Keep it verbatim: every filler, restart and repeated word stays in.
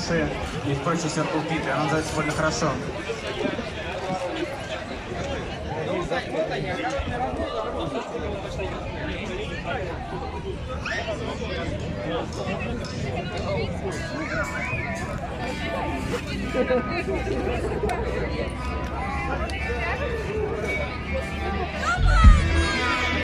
суши и прочие Circle Pit. Она называется довольно хорошо. Ah!